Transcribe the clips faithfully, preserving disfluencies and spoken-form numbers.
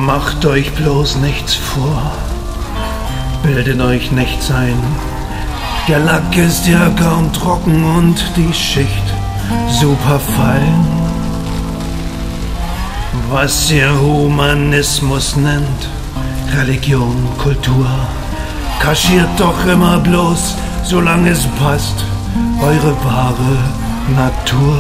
Macht euch bloß nichts vor, bildet euch nichts ein. Der Lack ist ja kaum trocken und die Schicht super fein. Was ihr Humanismus nennt, Religion, Kultur, kaschiert doch immer bloß, solange es passt, eure wahre Natur.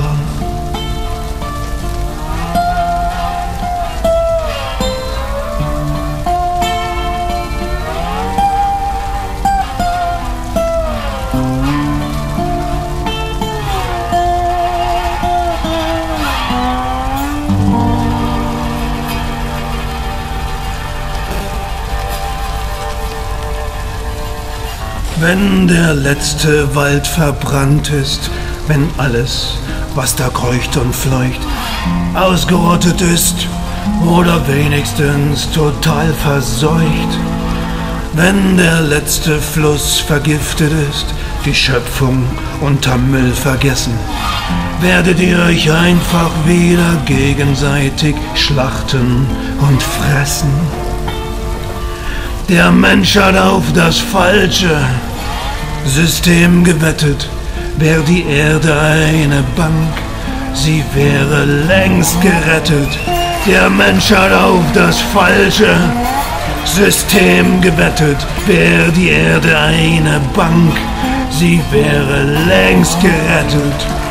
Wenn der letzte Wald verbrannt ist, wenn alles, was da kreucht und fleucht, ausgerottet ist oder wenigstens total verseucht, wenn der letzte Fluss vergiftet ist, die Schöpfung unterm Müll vergessen, werdet ihr euch einfach wieder gegenseitig schlachten und fressen. Der Mensch hat auf das falsche System gewettet, wär die Erde eine Bank, sie wäre längst gerettet. Der Mensch hat auf das falsche System gewettet, wär die Erde eine Bank, sie wäre längst gerettet.